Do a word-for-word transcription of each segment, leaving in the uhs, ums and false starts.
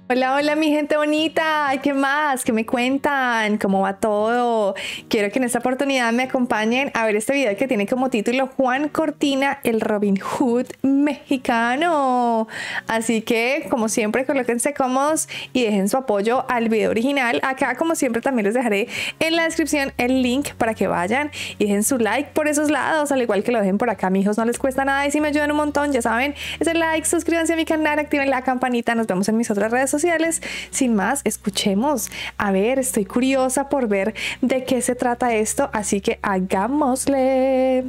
Hola, hola mi gente bonita, ¿qué más? ¿Qué me cuentan? ¿Cómo va todo? Quiero que en esta oportunidad me acompañen a ver este video que tiene como título Juan Cortina, el Robin Hood mexicano. Así que, como siempre, colóquense cómodos y dejen su apoyo al video original. Acá, como siempre, también les dejaré en la descripción el link para que vayan y dejen su like por esos lados, al igual que lo dejen por acá, mijos, no les cuesta nada y si me ayudan un montón, ya saben, ese like, suscríbanse a mi canal, activen la campanita, nos vemos en mis otras redes sociales. sociales. Sin más, escuchemos. A ver, estoy curiosa por ver de qué se trata esto, así que hagámosle.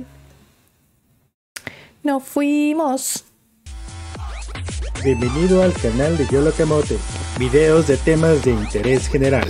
Nos fuimos. Bienvenido al canal de Yolo Camote, videos de temas de interés general.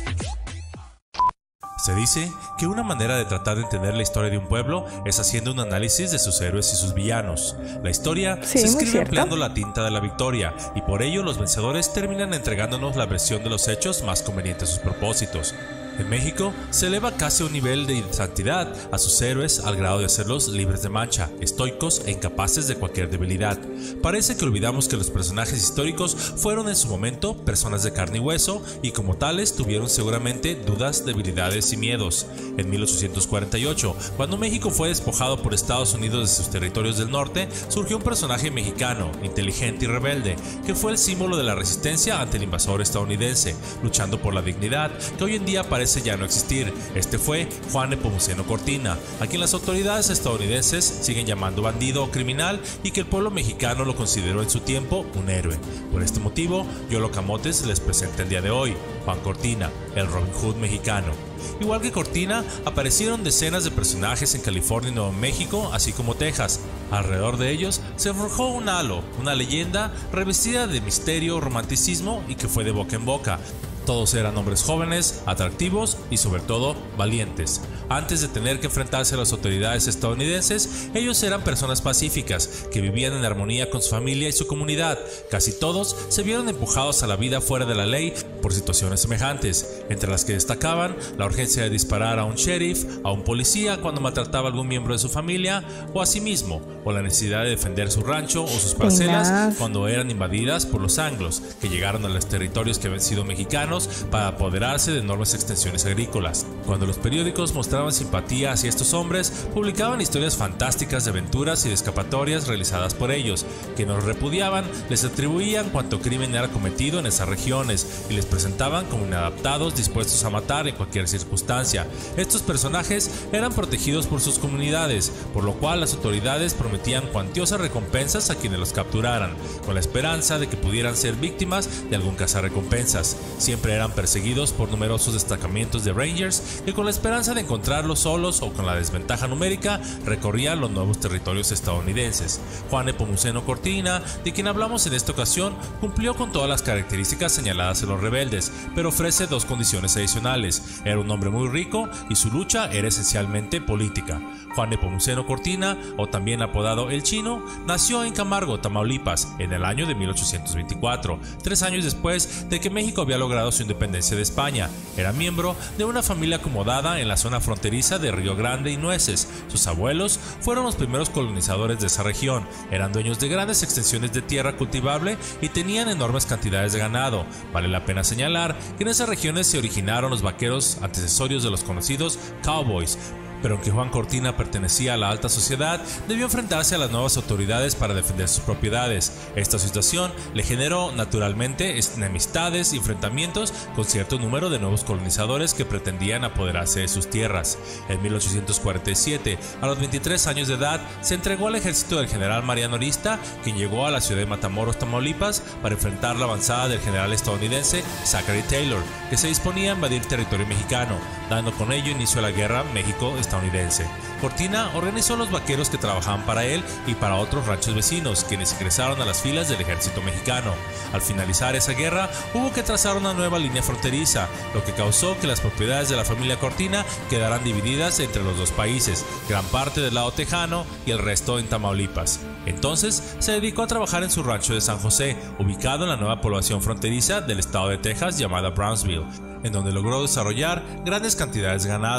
Se dice que una manera de tratar de entender la historia de un pueblo es haciendo un análisis de sus héroes y sus villanos. La historia sí, se escribe empleando la tinta de la victoria, y por ello los vencedores terminan entregándonos la versión de los hechos más conveniente a sus propósitos. En México se eleva casi a un nivel de santidad a sus héroes al grado de hacerlos libres de mancha, estoicos e incapaces de cualquier debilidad. Parece que olvidamos que los personajes históricos fueron en su momento personas de carne y hueso y como tales tuvieron seguramente dudas, debilidades y miedos. En mil ochocientos cuarenta y ocho, cuando México fue despojado por Estados Unidos de sus territorios del norte, surgió un personaje mexicano, inteligente y rebelde, que fue el símbolo de la resistencia ante el invasor estadounidense, luchando por la dignidad que hoy en día parece ya no existir. Este fue Juan Nepomuceno Cortina, a quien las autoridades estadounidenses siguen llamando bandido o criminal y que el pueblo mexicano lo consideró en su tiempo un héroe. Por este motivo, Yolo Camotes les presenta el día de hoy Juan Cortina, el Robin Hood mexicano. Igual que Cortina, aparecieron decenas de personajes en California y Nuevo México, así como Texas. Alrededor de ellos se forjó un halo, una leyenda revestida de misterio, romanticismo y que fue de boca en boca. Todos eran hombres jóvenes, atractivos y sobre todo valientes. Antes de tener que enfrentarse a las autoridades estadounidenses, ellos eran personas pacíficas, que vivían en armonía con su familia y su comunidad. Casi todos se vieron empujados a la vida fuera de la ley por situaciones semejantes, entre las que destacaban la urgencia de disparar a un sheriff, a un policía cuando maltrataba a algún miembro de su familia, o a sí mismo, o la necesidad de defender su rancho o sus parcelas cuando eran invadidas por los anglos, que llegaron a los territorios que habían sido mexicanos para apoderarse de enormes extensiones agrícolas. Cuando los periódicos mostraban simpatía hacia estos hombres, publicaban historias fantásticas de aventuras y de escapatorias realizadas por ellos. Quienes los repudiaban les atribuían cuánto crimen era cometido en esas regiones y les presentaban como inadaptados dispuestos a matar en cualquier circunstancia. Estos personajes eran protegidos por sus comunidades, por lo cual las autoridades prometían cuantiosas recompensas a quienes los capturaran, con la esperanza de que pudieran ser víctimas de algún cazarrecompensas. Siempre eran perseguidos por numerosos destacamentos de Rangers que con la esperanza de encontrarlos solos o con la desventaja numérica recorrían los nuevos territorios estadounidenses. Juan Nepomuceno Cortina, de quien hablamos en esta ocasión, cumplió con todas las características señaladas en los rebeldes, pero ofrece dos condiciones adicionales. Era un hombre muy rico y su lucha era esencialmente política. Juan Nepomuceno Cortina, o también apodado El Chino, nació en Camargo, Tamaulipas, en el año de mil ochocientos veinticuatro, tres años después de que México había logrado su independencia de España. Era miembro de una familia acomodada en la zona fronteriza de Río Grande y Nueces. Sus abuelos fueron los primeros colonizadores de esa región, eran dueños de grandes extensiones de tierra cultivable y tenían enormes cantidades de ganado. Vale la pena señalar que en esas regiones se originaron los vaqueros antecesorios de los conocidos cowboys. Pero aunque Juan Cortina pertenecía a la alta sociedad, debió enfrentarse a las nuevas autoridades para defender sus propiedades. Esta situación le generó naturalmente enemistades y enfrentamientos con cierto número de nuevos colonizadores que pretendían apoderarse de sus tierras. En mil ochocientos cuarenta y siete, a los veintitrés años de edad, se entregó al ejército del general Mariano Arista, quien llegó a la ciudad de Matamoros, Tamaulipas, para enfrentar la avanzada del general estadounidense Zachary Taylor, que se disponía a invadir territorio mexicano, dando con ello inicio a la guerra México-estadounidense. Cortina organizó los vaqueros que trabajaban para él y para otros ranchos vecinos, quienes ingresaron a las filas del ejército mexicano. Al finalizar esa guerra, hubo que trazar una nueva línea fronteriza, lo que causó que las propiedades de la familia Cortina quedaran divididas entre los dos países, gran parte del lado tejano y el resto en Tamaulipas. Entonces, se dedicó a trabajar en su rancho de San José, ubicado en la nueva población fronteriza del estado de Texas llamada Brownsville, en donde logró desarrollar grandes cantidades de ganado.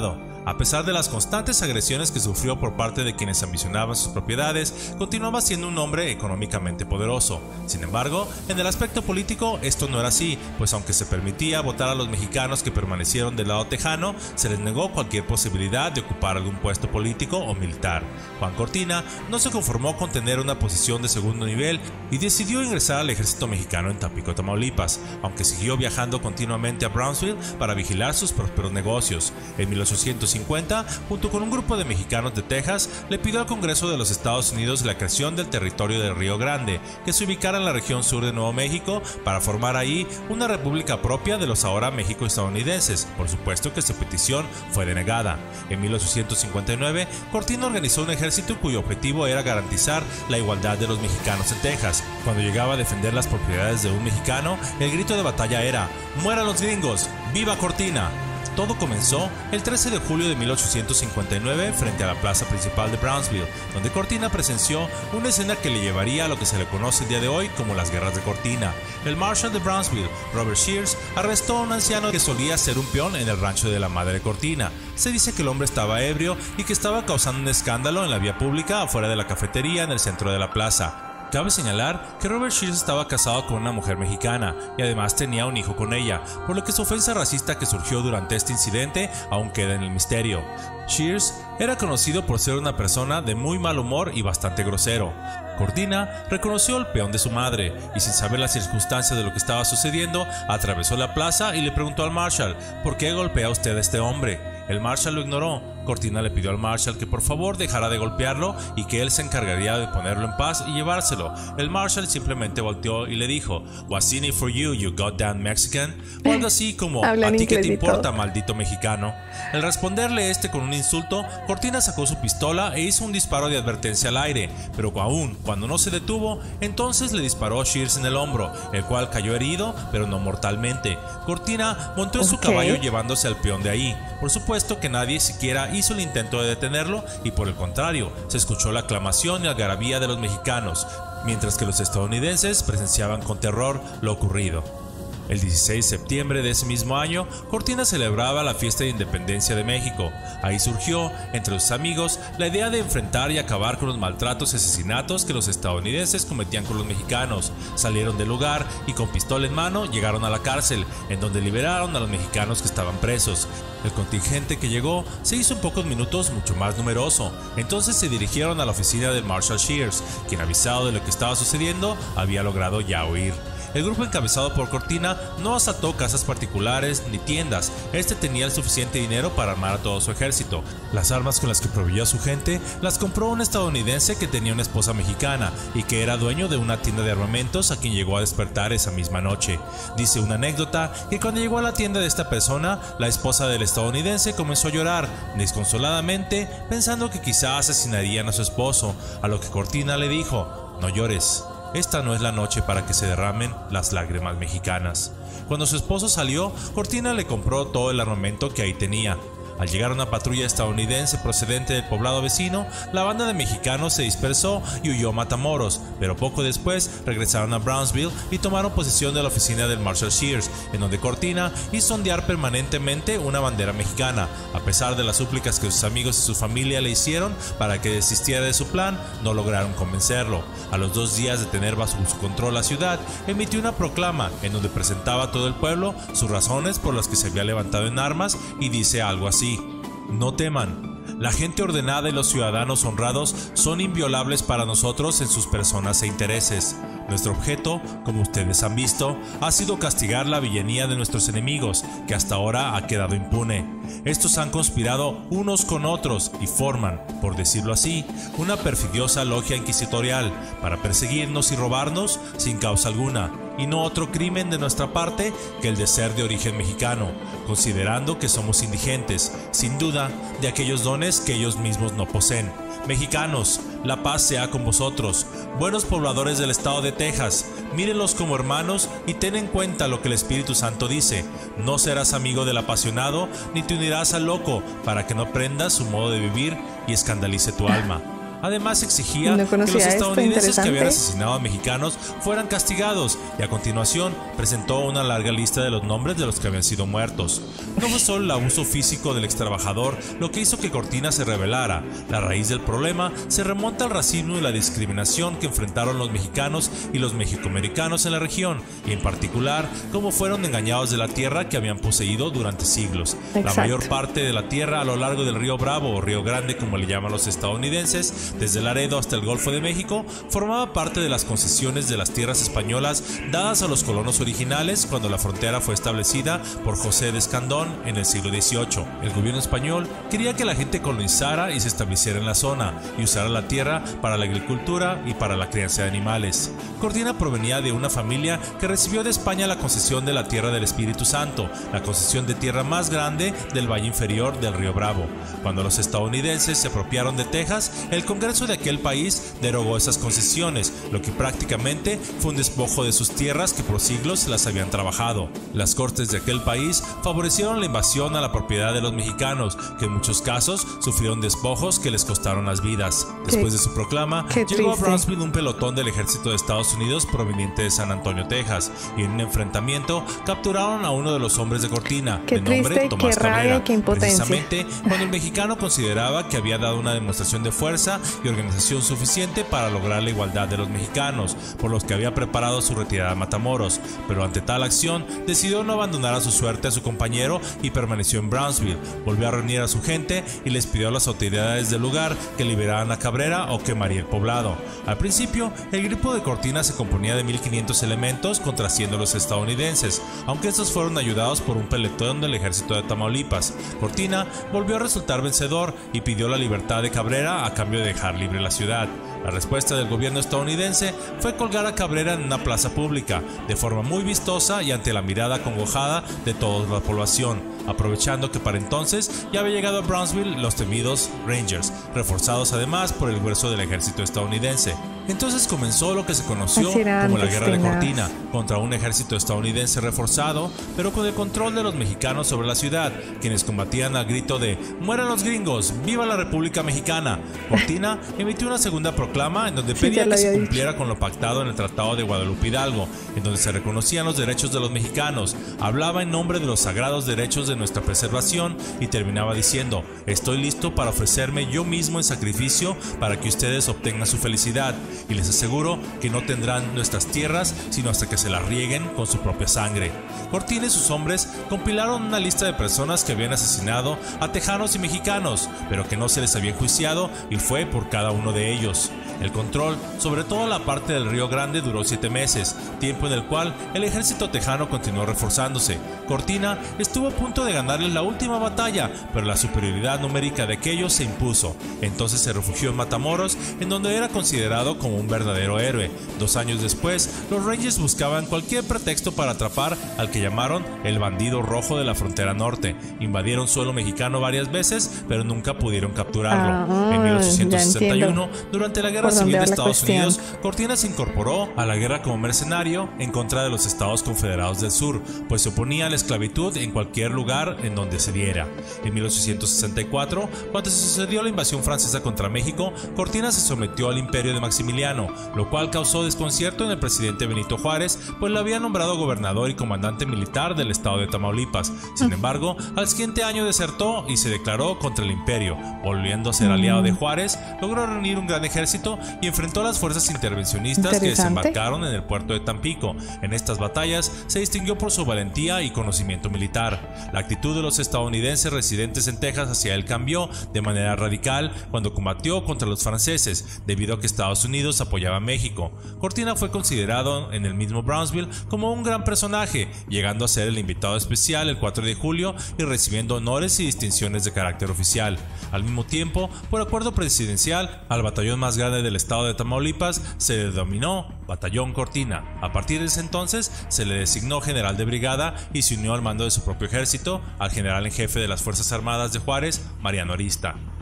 A pesar de las constantes agresiones que sufrió por parte de quienes ambicionaban sus propiedades, continuaba siendo un hombre económicamente poderoso. Sin embargo, en el aspecto político esto no era así, pues aunque se permitía votar a los mexicanos que permanecieron del lado tejano, se les negó cualquier posibilidad de ocupar algún puesto político o militar. Juan Cortina no se conformó con tener una posición de segundo nivel y decidió ingresar al ejército mexicano en Tampico, Tamaulipas, aunque siguió viajando continuamente a Brownsville para vigilar sus prósperos negocios. En mil ochocientos cincuenta, junto con un grupo de mexicanos de Texas, le pidió al Congreso de los Estados Unidos la creación del territorio del Río Grande, que se ubicara en la región sur de Nuevo México, para formar ahí una república propia de los ahora México estadounidenses. Por supuesto que su petición fue denegada. En mil ochocientos cincuenta y nueve, Cortina organizó un ejército cuyo objetivo era garantizar la igualdad de los mexicanos en Texas. Cuando llegaba a defender las propiedades de un mexicano, el grito de batalla era ¡Mueran los gringos! ¡Viva Cortina! Todo comenzó el trece de julio de mil ochocientos cincuenta y nueve frente a la plaza principal de Brownsville, donde Cortina presenció una escena que le llevaría a lo que se le conoce el día de hoy como las guerras de Cortina. El marshal de Brownsville, Robert Shears, arrestó a un anciano que solía ser un peón en el rancho de la madre de Cortina. Se dice que el hombre estaba ebrio y que estaba causando un escándalo en la vía pública afuera de la cafetería en el centro de la plaza. Cabe señalar que Robert Shears estaba casado con una mujer mexicana y además tenía un hijo con ella, por lo que su ofensa racista que surgió durante este incidente aún queda en el misterio. Shears era conocido por ser una persona de muy mal humor y bastante grosero. Cortina reconoció al peón de su madre y, sin saber las circunstancias de lo que estaba sucediendo, atravesó la plaza y le preguntó al marshal: ¿por qué golpea usted a este hombre? El marshal lo ignoró. Cortina le pidió al marshal que por favor dejara de golpearlo y que él se encargaría de ponerlo en paz y llevárselo. El marshal simplemente volteó y le dijo: "What's in it for you, you goddamn Mexican?", o algo así como: ¿a ti qué te importa, maldito mexicano? Al responderle este con un insulto, Cortina sacó su pistola e hizo un disparo de advertencia al aire, pero aún cuando no se detuvo, entonces le disparó a Shears en el hombro, el cual cayó herido, pero no mortalmente. Cortina montó en su okay. caballo llevándose al peón de ahí. Por supuesto que nadie siquiera hizo el intento de detenerlo y, por el contrario, se escuchó la aclamación y algarabía de los mexicanos, mientras que los estadounidenses presenciaban con terror lo ocurrido. El dieciséis de septiembre de ese mismo año, Cortina celebraba la fiesta de independencia de México. Ahí surgió, entre sus amigos, la idea de enfrentar y acabar con los maltratos y asesinatos que los estadounidenses cometían con los mexicanos. Salieron del lugar y con pistola en mano llegaron a la cárcel, en donde liberaron a los mexicanos que estaban presos. El contingente que llegó se hizo en pocos minutos mucho más numeroso. Entonces se dirigieron a la oficina del Marshal Shears, quien, avisado de lo que estaba sucediendo, había logrado ya huir. El grupo encabezado por Cortina no asaltó casas particulares ni tiendas. Este tenía el suficiente dinero para armar a todo su ejército. Las armas con las que proveyó a su gente las compró un estadounidense que tenía una esposa mexicana y que era dueño de una tienda de armamentos, a quien llegó a despertar esa misma noche. Dice una anécdota que cuando llegó a la tienda de esta persona, la esposa del estadounidense comenzó a llorar desconsoladamente, pensando que quizá asesinarían a su esposo, a lo que Cortina le dijo: "No llores. Esta no es la noche para que se derramen las lágrimas mexicanas". Cuando su esposo salió, Cortina le compró todo el armamento que ahí tenía. Al llegar una patrulla estadounidense procedente del poblado vecino, la banda de mexicanos se dispersó y huyó a Matamoros, pero poco después regresaron a Brownsville y tomaron posesión de la oficina del Marshal Shears, en donde Cortina hizo ondear permanentemente una bandera mexicana. A pesar de las súplicas que sus amigos y su familia le hicieron para que desistiera de su plan, no lograron convencerlo. A los dos días de tener bajo su control la ciudad, emitió una proclama en donde presentaba a todo el pueblo sus razones por las que se había levantado en armas y dice algo así: "No teman. La gente ordenada y los ciudadanos honrados son inviolables para nosotros en sus personas e intereses. Nuestro objeto, como ustedes han visto, ha sido castigar la villanía de nuestros enemigos, que hasta ahora ha quedado impune. Estos han conspirado unos con otros y forman, por decirlo así, una perfidiosa logia inquisitorial para perseguirnos y robarnos sin causa alguna, y no otro crimen de nuestra parte que el de ser de origen mexicano, considerando que somos indigentes, sin duda, de aquellos dones que ellos mismos no poseen. Mexicanos, la paz sea con vosotros. Buenos pobladores del estado de Texas, mírenlos como hermanos y ten en cuenta lo que el Espíritu Santo dice: no serás amigo del apasionado, ni te unirás al loco, para que no prendas su modo de vivir y escandalice tu alma. Además exigía no que los esto, estadounidenses que habían asesinado a mexicanos fueran castigados, y a continuación presentó una larga lista de los nombres de los que habían sido muertos. No fue solo el abuso físico del ex trabajador lo que hizo que Cortina se rebelara. La raíz del problema se remonta al racismo y la discriminación que enfrentaron los mexicanos y los mexicoamericanos en la región, y en particular cómo fueron engañados de la tierra que habían poseído durante siglos. Exacto. La mayor parte de la tierra a lo largo del río Bravo o Río Grande, como le llaman los estadounidenses, desde Laredo hasta el Golfo de México, formaba parte de las concesiones de las tierras españolas dadas a los colonos originales cuando la frontera fue establecida por José de Escandón en el siglo dieciocho. El gobierno español quería que la gente colonizara y se estableciera en la zona y usara la tierra para la agricultura y para la crianza de animales. Cortina provenía de una familia que recibió de España la concesión de la tierra del Espíritu Santo, la concesión de tierra más grande del valle inferior del río Bravo. Cuando los estadounidenses se apropiaron de Texas, el Congreso de aquel país derogó esas concesiones, lo que prácticamente fue un despojo de sus tierras que por siglos las habían trabajado. Las cortes de aquel país favorecieron la invasión a la propiedad de los mexicanos, que en muchos casos sufrieron despojos que les costaron las vidas. Después de su proclama, llegó a Brownsville un pelotón del ejército de Estados Unidos proveniente de San Antonio, Texas, y en un enfrentamiento capturaron a uno de los hombres de Cortina, qué de nombre triste, Tomás qué Cabrera, rabia, qué impotencia. precisamente cuando el mexicano consideraba que había dado una demostración de fuerza y organización suficiente para lograr la igualdad de los mexicanos, por los que había preparado su retirada a Matamoros. Pero ante tal acción decidió no abandonar a su suerte a su compañero y permaneció en Brownsville. Volvió a reunir a su gente y les pidió a las autoridades del lugar que liberaran a Cabrera o quemaría el poblado. Al principio, el grupo de Cortina se componía de mil quinientos elementos contra cien de los estadounidenses, aunque estos fueron ayudados por un pelotón del ejército de Tamaulipas. Cortina volvió a resultar vencedor y pidió la libertad de Cabrera a cambio de dejar libre la ciudad. La respuesta del gobierno estadounidense fue colgar a Cabrera en una plaza pública, de forma muy vistosa y ante la mirada acongojada de toda la población, aprovechando que para entonces ya había llegado a Brownsville los temidos Rangers, reforzados además por el grueso del ejército estadounidense. Entonces comenzó lo que se conoció como la Guerra de Cortina, contra un ejército estadounidense reforzado, pero con el control de los mexicanos sobre la ciudad, quienes combatían al grito de ¡mueran los gringos! ¡Viva la República Mexicana! Cortina emitió una segunda proclama en donde pedía que se cumpliera dicho. con lo pactado en el Tratado de Guadalupe Hidalgo, en donde se reconocían los derechos de los mexicanos, hablaba en nombre de los sagrados derechos de nuestra preservación y terminaba diciendo: estoy listo para ofrecerme yo mismo en sacrificio para que ustedes obtengan su felicidad, y les aseguro que no tendrán nuestras tierras sino hasta que se las rieguen con su propia sangre. Cortina y sus hombres compilaron una lista de personas que habían asesinado a tejanos y mexicanos, pero que no se les había enjuiciado, y fue por cada uno de ellos. El control sobre toda la parte del Río Grande duró siete meses, tiempo en el cual el ejército tejano continuó reforzándose. Cortina estuvo a punto de ganarles la última batalla, pero la superioridad numérica de aquellos se impuso. Entonces se refugió en Matamoros, en donde era considerado como un verdadero héroe. Dos años después, los Rangers buscaban cualquier pretexto para atrapar al que llamaron el bandido rojo de la frontera norte. Invadieron suelo mexicano varias veces, pero nunca pudieron capturarlo. Ah, en mil ochocientos sesenta y uno, durante la Guerra Civil de Estados cuestión. Unidos, Cortina se incorporó a la guerra como mercenario en contra de los Estados Confederados del Sur, pues se oponía a la esclavitud en cualquier lugar en donde se diera. En mil ochocientos sesenta y cuatro, cuando se sucedió la invasión francesa contra México, Cortina se sometió al imperio de Maximiliano, lo cual causó desconcierto en el presidente Benito Juárez, pues lo había nombrado gobernador y comandante militar del estado de Tamaulipas. Sin embargo, al siguiente año desertó y se declaró contra el imperio. Volviendo a ser aliado de Juárez, logró reunir un gran ejército y enfrentó a las fuerzas intervencionistas que desembarcaron en el puerto de Tampico. En estas batallas se distinguió por su valentía y conocimiento militar. La actitud de los estadounidenses residentes en Texas hacia él cambió de manera radical cuando combatió contra los franceses, debido a que Estados Unidos apoyaba a México. Cortina fue considerado en el mismo Brownsville como un gran personaje, llegando a ser el invitado especial el cuatro de julio y recibiendo honores y distinciones de carácter oficial. Al mismo tiempo, por acuerdo presidencial, al batallón más grande del estado de Tamaulipas se le denominó Batallón Cortina. A partir de ese entonces se le designó general de brigada y se unió al mando de su propio ejército al general en jefe de las Fuerzas Armadas de Juárez, Mariano Arista.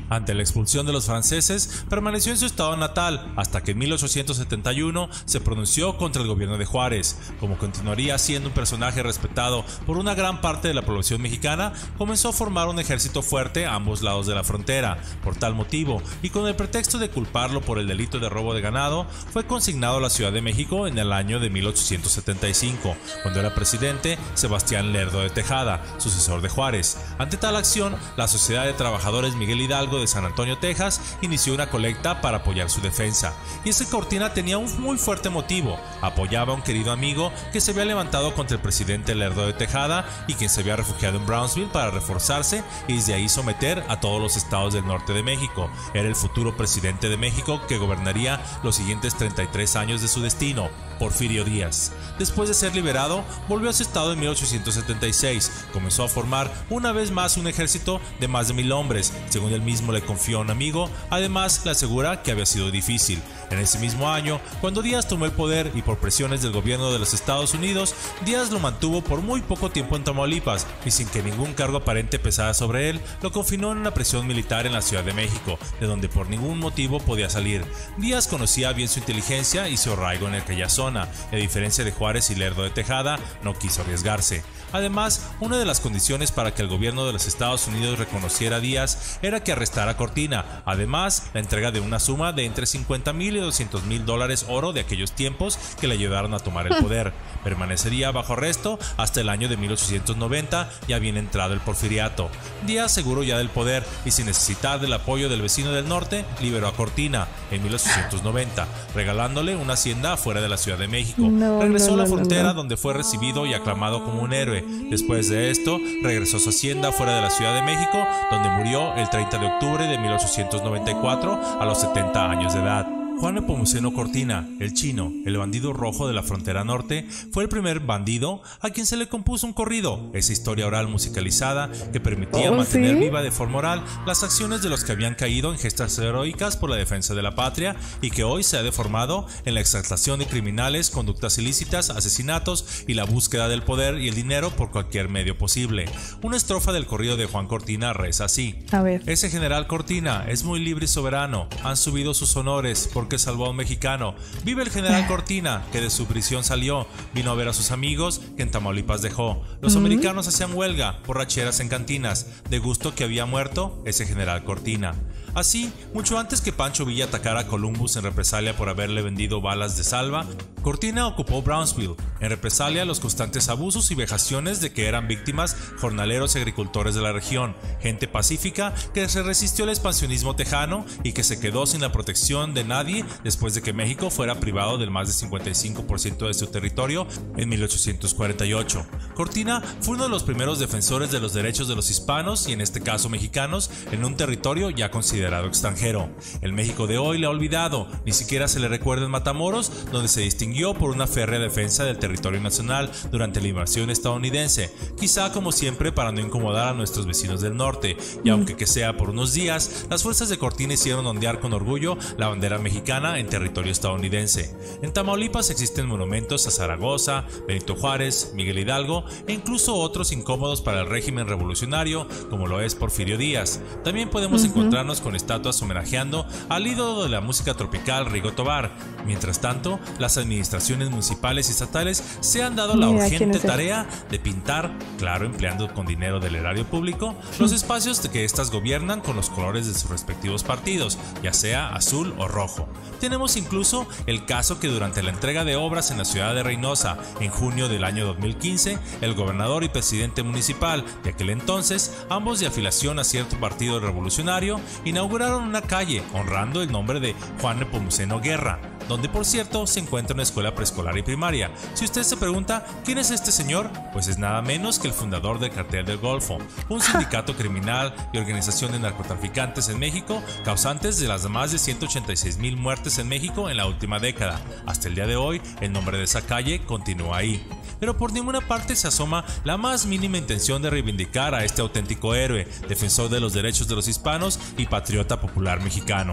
Ante la expulsión de los franceses, permaneció en su estado natal hasta que en mil ochocientos setenta y uno se pronunció contra el gobierno de Juárez. Como continuaría siendo un personaje respetado por una gran parte de la población mexicana, comenzó a formar un ejército fuerte a ambos lados de la frontera. Por tal motivo, y con el pretexto de culparlo por el delito de robo de ganado, fue consignado a la Ciudad de México en el año de mil ochocientos setenta y cinco, cuando era presidente Sebastián Lerdo de Tejada, sucesor de Juárez. Ante tal acción, la Sociedad de Trabajadores Miguel Hidalgo de San Antonio, Texas, inició una colecta para apoyar su defensa. Y ese Cortina tenía un muy fuerte motivo: apoyaba a un querido amigo que se había levantado contra el presidente Lerdo de Tejada y quien se había refugiado en Brownsville para reforzarse y desde ahí someter a todos los estados del norte de México. Era el futuro presidente de México que gobernaría los siguientes treinta y tres años de su destino, Porfirio Díaz. Después de ser liberado, volvió a su estado en mil ochocientos setenta y seis. Comenzó a formar una vez más un ejército de más de mil hombres, según él mismo le confió a un amigo. Además, le asegura que había sido difícil. En ese mismo año, cuando Díaz tomó el poder y por presiones del gobierno de los Estados Unidos, Díaz lo mantuvo por muy poco tiempo en Tamaulipas y sin que ningún cargo aparente pesara sobre él, lo confinó en una prisión militar en la Ciudad de México, de donde por ningún motivo podía salir. Díaz conocía bien su inteligencia y su arraigo en aquella zona, y a diferencia de Juárez y Lerdo de Tejada, no quiso arriesgarse. Además, una de las condiciones para que el gobierno de los Estados Unidos reconociera a Díaz era que arrestara a Cortina. Además, la entrega de una suma de entre cincuenta mil y doscientos mil dólares oro de aquellos tiempos que le ayudaron a tomar el poder. Permanecería bajo arresto hasta el año de mil ochocientos noventa, ya bien entrado el porfiriato. Díaz, seguro ya del poder y sin necesitar del apoyo del vecino del norte, liberó a Cortina en mil ochocientos noventa, regalándole una hacienda afuera de la Ciudad de México. No, regresó no, a la no, frontera, no, no. donde fue recibido y aclamado como un héroe. Después de esto, regresó a su hacienda fuera de la Ciudad de México, donde murió el treinta de octubre de mil ochocientos noventa y cuatro a los setenta años de edad. Juan Nepomuceno Cortina, el Chino, el bandido rojo de la frontera norte, fue el primer bandido a quien se le compuso un corrido, esa historia oral musicalizada que permitía ¿Oh, mantener sí? viva de forma oral las acciones de los que habían caído en gestas heroicas por la defensa de la patria y que hoy se ha deformado en la exaltación de criminales, conductas ilícitas, asesinatos y la búsqueda del poder y el dinero por cualquier medio posible. Una estrofa del corrido de Juan Cortina reza así: A ver. Ese general Cortina es muy libre y soberano, han subido sus honores porque salvó a un mexicano. Vive el general Cortina, que de su prisión salió, vino a ver a sus amigos que en Tamaulipas dejó. Los Mm. americanos hacían huelga, borracheras en cantinas, de gusto que había muerto ese general Cortina. Así, mucho antes que Pancho Villa atacara a Columbus en represalia por haberle vendido balas de salva, Cortina ocupó Brownsville, en represalia a los constantes abusos y vejaciones de que eran víctimas jornaleros y agricultores de la región, gente pacífica que se resistió al expansionismo tejano y que se quedó sin la protección de nadie después de que México fuera privado del más de cincuenta y cinco por ciento de su territorio en mil ochocientos cuarenta y ocho. Cortina fue uno de los primeros defensores de los derechos de los hispanos y en este caso mexicanos en un territorio ya considerado extranjero. El México de hoy le ha olvidado, ni siquiera se le recuerda en Matamoros, donde se distinguió por una férrea defensa del territorio nacional durante la invasión estadounidense, quizá como siempre para no incomodar a nuestros vecinos del norte, y aunque que sea por unos días, las fuerzas de Cortina hicieron ondear con orgullo la bandera mexicana en territorio estadounidense. En Tamaulipas existen monumentos a Zaragoza, Benito Juárez, Miguel Hidalgo e incluso otros incómodos para el régimen revolucionario, como lo es Porfirio Díaz. También podemos uh-huh. encontrarnos con estatuas homenajeando al ídolo de la música tropical Rigo Tobar. Mientras tanto, las administraciones municipales y estatales se han dado la Mira, urgente es tarea de pintar, claro, empleando con dinero del erario público, los espacios de que éstas gobiernan con los colores de sus respectivos partidos, ya sea azul o rojo. Tenemos incluso el caso que durante la entrega de obras en la ciudad de Reynosa, en junio del año dos mil quince, el gobernador y presidente municipal de aquel entonces, ambos de afiliación a cierto partido revolucionario, inauguraron una calle honrando el nombre de Juan Nepomuceno Guerra, donde por cierto se encuentra una escuela preescolar y primaria. Si usted se pregunta ¿quién es este señor? Pues es nada menos que el fundador del Cartel del Golfo, un sindicato criminal y organización de narcotraficantes en México, causantes de las más de ciento ochenta y seis mil muertes en México en la última década. Hasta el día de hoy, el nombre de esa calle continúa ahí. Pero por ninguna parte se asoma la más mínima intención de reivindicar a este auténtico héroe, defensor de los derechos de los hispanos y patriota popular mexicano.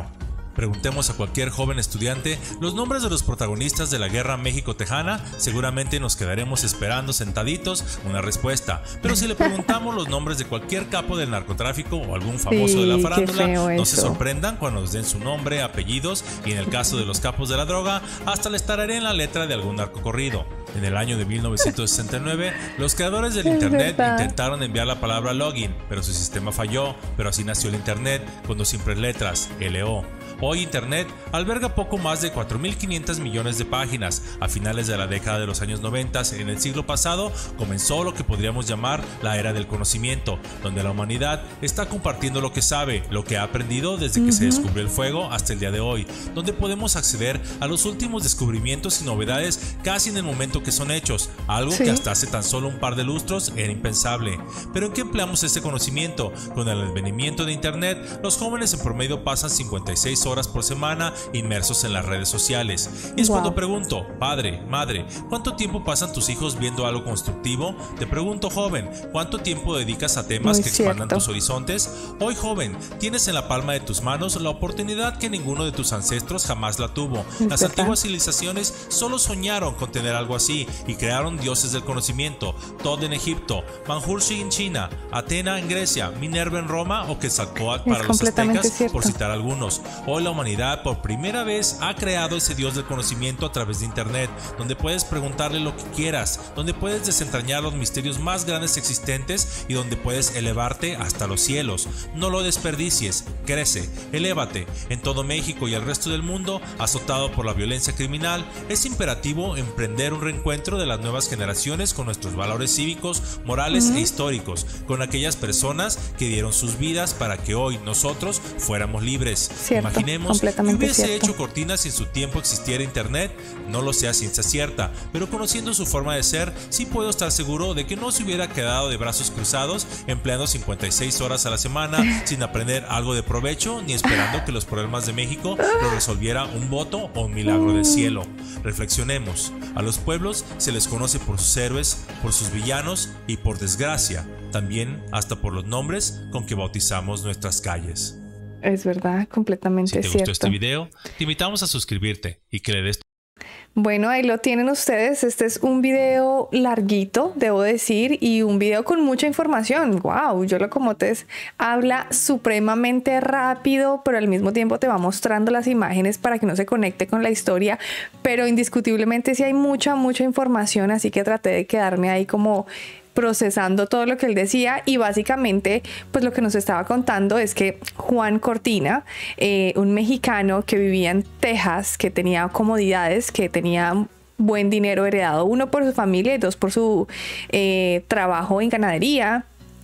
Preguntemos a cualquier joven estudiante los nombres de los protagonistas de la guerra México-Tejana, seguramente nos quedaremos esperando sentaditos una respuesta. Pero si le preguntamos los nombres de cualquier capo del narcotráfico o algún famoso Sí, de la qué farándula, feo no se eso. sorprendan cuando nos den su nombre, apellidos y en el caso de los capos de la droga, hasta les tararé en la letra de algún narcocorrido. En el año de mil novecientos sesenta y nueve, los creadores del Es internet verdad. intentaron enviar la palabra login, pero su sistema falló, pero así nació el internet con dos simples letras, L O. Hoy Internet alberga poco más de cuatro mil quinientos millones de páginas. A finales de la década de los años noventa, en el siglo pasado, comenzó lo que podríamos llamar la era del conocimiento, donde la humanidad está compartiendo lo que sabe, lo que ha aprendido desde que uh-huh. se descubrió el fuego hasta el día de hoy, donde podemos acceder a los últimos descubrimientos y novedades casi en el momento que son hechos, algo sí. que hasta hace tan solo un par de lustros era impensable. Pero ¿en qué empleamos este conocimiento? Con el advenimiento de Internet, los jóvenes en promedio pasan cincuenta y seis horas por semana inmersos en las redes sociales. Y es wow. cuando pregunto, padre, madre, ¿cuánto tiempo pasan tus hijos viendo algo constructivo? Te pregunto, joven, ¿cuánto tiempo dedicas a temas Muy que expandan cierto. tus horizontes? Hoy, joven, tienes en la palma de tus manos la oportunidad que ninguno de tus ancestros jamás la tuvo. Las antiguas civilizaciones solo soñaron con tener algo así y crearon dioses del conocimiento, Tod en Egipto, Manjurshi en China, Atena en Grecia, Minerva en Roma o Quetzalcóatl para los aztecas, cierto. por citar algunos. Hoy la humanidad por primera vez ha creado ese dios del conocimiento a través de internet, donde puedes preguntarle lo que quieras, donde puedes desentrañar los misterios más grandes existentes y donde puedes elevarte hasta los cielos. No lo desperdicies, crece, elévate. En todo México y el resto del mundo, azotado por la violencia criminal, es imperativo emprender un reencuentro de las nuevas generaciones con nuestros valores cívicos, morales uh-huh. e históricos, con aquellas personas que dieron sus vidas para que hoy nosotros fuéramos libres. Cierto. Imaginemos que hubiese cierto. hecho Cortina si en su tiempo existiera internet, no lo sé a ciencia cierta, pero conociendo su forma de ser, sí puedo estar seguro de que no se hubiera quedado de brazos cruzados empleando cincuenta y seis horas a la semana sin aprender algo de provecho ni esperando que los problemas de México lo resolviera un voto o un milagro del cielo. Reflexionemos, a los pueblos se les conoce por sus héroes, por sus villanos y por desgracia, también hasta por los nombres con que bautizamos nuestras calles. Es verdad, completamente cierto. Si te gustó este video, te invitamos a suscribirte y que le des. Bueno, ahí lo tienen ustedes. Este es un video larguito, debo decir, y un video con mucha información. Wow, Yolo Comotes habla supremamente rápido, pero al mismo tiempo te va mostrando las imágenes para que uno se conecte con la historia. Pero indiscutiblemente sí hay mucha, mucha información, así que traté de quedarme ahí como procesando todo lo que él decía, y básicamente pues lo que nos estaba contando es que Juan Cortina, eh, un mexicano que vivía en Texas, que tenía comodidades, que tenía buen dinero heredado, uno por su familia y dos por su eh, trabajo en ganadería,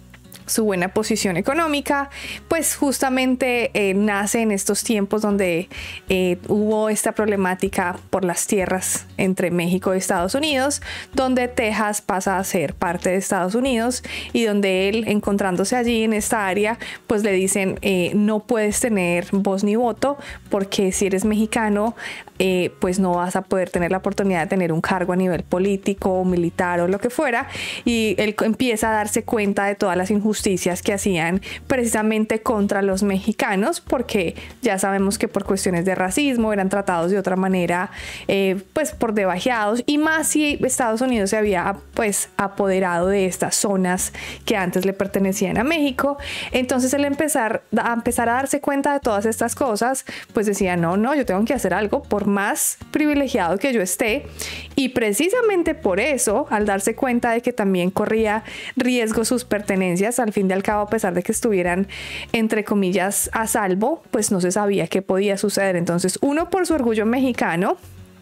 su buena posición económica, pues justamente eh, nace en estos tiempos donde eh, hubo esta problemática por las tierras entre México y Estados Unidos, donde Texas pasa a ser parte de Estados Unidos y donde él, encontrándose allí en esta área, pues le dicen eh, no puedes tener voz ni voto porque si eres mexicano eh, pues no vas a poder tener la oportunidad de tener un cargo a nivel político, militar o lo que fuera, y él empieza a darse cuenta de todas las injusticias justicias que hacían precisamente contra los mexicanos, porque ya sabemos que por cuestiones de racismo eran tratados de otra manera, eh, pues por debajeados, y más si Estados Unidos se había pues apoderado de estas zonas que antes le pertenecían a México. Entonces él empezar a empezar a darse cuenta de todas estas cosas, pues decía no, no, yo tengo que hacer algo por más privilegiado que yo esté, y precisamente por eso, al darse cuenta de que también corría riesgo sus pertenencias, al fin y al cabo, a pesar de que estuvieran entre comillas a salvo, pues no se sabía qué podía suceder. Entonces, uno, por su orgullo mexicano,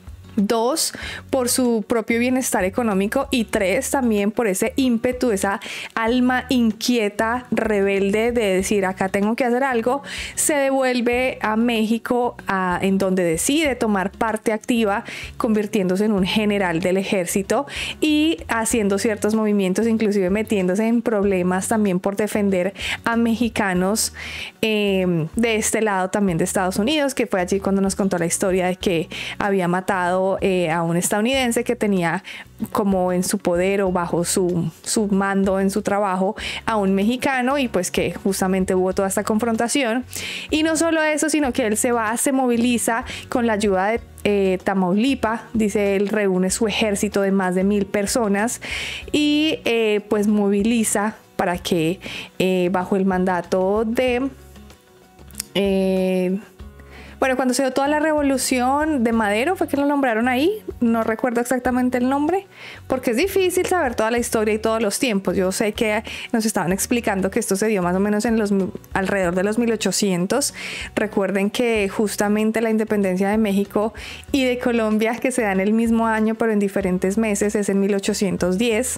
dos, por su propio bienestar económico, y tres, también por ese ímpetu, esa alma inquieta, rebelde de decir acá tengo que hacer algo, se devuelve a México, a, en donde decide tomar parte activa, convirtiéndose en un general del ejército y haciendo ciertos movimientos, inclusive metiéndose en problemas también por defender a mexicanos eh, de este lado también de Estados Unidos, que fue allí cuando nos contó la historia de que había matado matado eh, a un estadounidense que tenía como en su poder o bajo su, su mando en su trabajo a un mexicano, y pues que justamente hubo toda esta confrontación. Y no solo eso, sino que él se va, se moviliza con la ayuda de eh, Tamaulipas, dice él, reúne su ejército de más de mil personas y eh, pues moviliza para que eh, bajo el mandato de... Eh, Bueno, cuando se dio toda la revolución de Madero, fue que lo nombraron ahí. No recuerdo exactamente el nombre, porque es difícil saber toda la historia y todos los tiempos. Yo sé que nos estaban explicando que esto se dio más o menos en los alrededor de los mil ochocientos. Recuerden que justamente la independencia de México y de Colombia, que se da en el mismo año, pero en diferentes meses, es en mil ochocientos diez.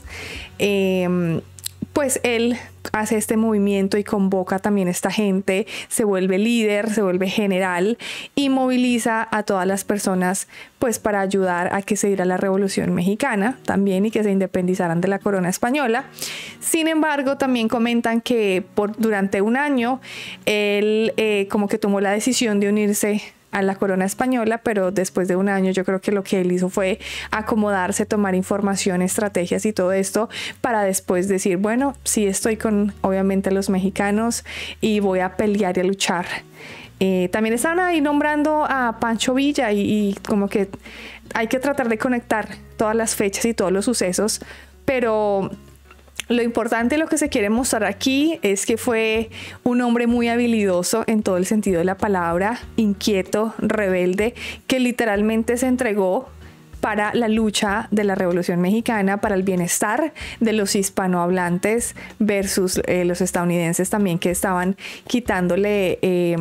Eh, pues él hace este movimiento y convoca también a esta gente, se vuelve líder, se vuelve general y moviliza a todas las personas pues para ayudar a que se diera la Revolución Mexicana también y que se independizaran de la corona española. Sin embargo, también comentan que por, durante un año él eh, como que tomó la decisión de unirse a la corona española, pero después de un año yo creo que lo que él hizo fue acomodarse, tomar información, estrategias y todo esto para después decir, bueno, sí estoy con obviamente los mexicanos y voy a pelear y a luchar. Eh, también están ahí nombrando a Pancho Villa y, y como que hay que tratar de conectar todas las fechas y todos los sucesos, pero lo importante, lo que se quiere mostrar aquí es que fue un hombre muy habilidoso en todo el sentido de la palabra, inquieto, rebelde, que literalmente se entregó para la lucha de la Revolución Mexicana, para el bienestar de los hispanohablantes versus eh, los estadounidenses también, que estaban quitándole eh,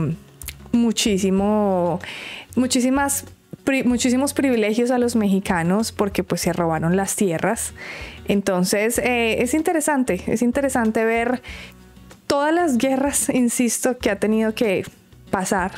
muchísimo, muchísimas muchísimos privilegios a los mexicanos porque pues se robaron las tierras. Entonces eh, es interesante, es interesante ver todas las guerras, insisto, que ha tenido que pasar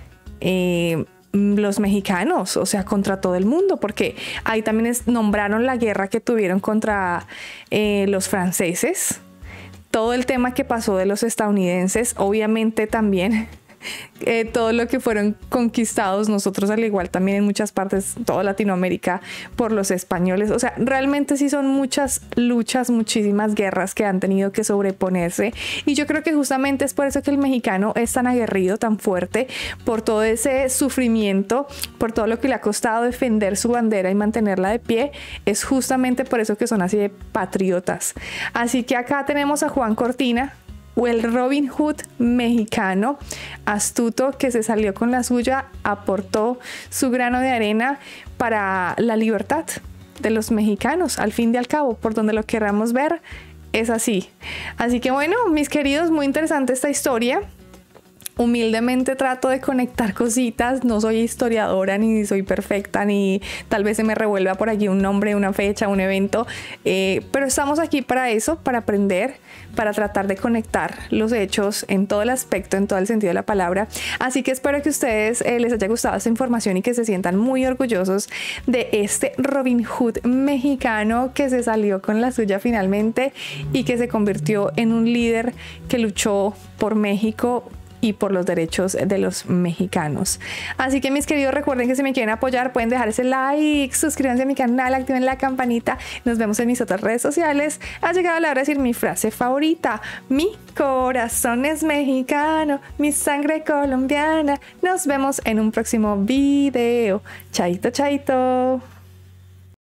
eh, los mexicanos, o sea, contra todo el mundo, porque ahí también es, nombraron la guerra que tuvieron contra eh, los franceses, todo el tema que pasó de los estadounidenses, obviamente también Eh, todo lo que fueron conquistados nosotros, al igual también en muchas partes, toda Latinoamérica, por los españoles. O sea, realmente sí son muchas luchas, muchísimas guerras que han tenido que sobreponerse, y yo creo que justamente es por eso que el mexicano es tan aguerrido, tan fuerte, por todo ese sufrimiento, por todo lo que le ha costado defender su bandera y mantenerla de pie. Es justamente por eso que son así de patriotas. Así que acá tenemos a Juan Cortina, o el Robin Hood mexicano, astuto, que se salió con la suya, aportó su grano de arena para la libertad de los mexicanos. Al fin y al cabo, por donde lo queramos ver, es así. Así que bueno, mis queridos, muy interesante esta historia. Humildemente trato de conectar cositas, no soy historiadora ni soy perfecta, ni tal vez se me revuelva por allí un nombre, una fecha, un evento, eh, pero estamos aquí para eso, para aprender, para tratar de conectar los hechos en todo el aspecto, en todo el sentido de la palabra. Así que espero que a ustedes eh, les haya gustado esta información y que se sientan muy orgullosos de este Robin Hood mexicano que se salió con la suya finalmente y que se convirtió en un líder que luchó por México y por los derechos de los mexicanos. Así que mis queridos, recuerden que si me quieren apoyar pueden dejar ese like, suscríbanse a mi canal, activen la campanita. Nos vemos en mis otras redes sociales. Ha llegado la hora de decir mi frase favorita: mi corazón es mexicano, mi sangre colombiana. Nos vemos en un próximo video. Chaito, chaito.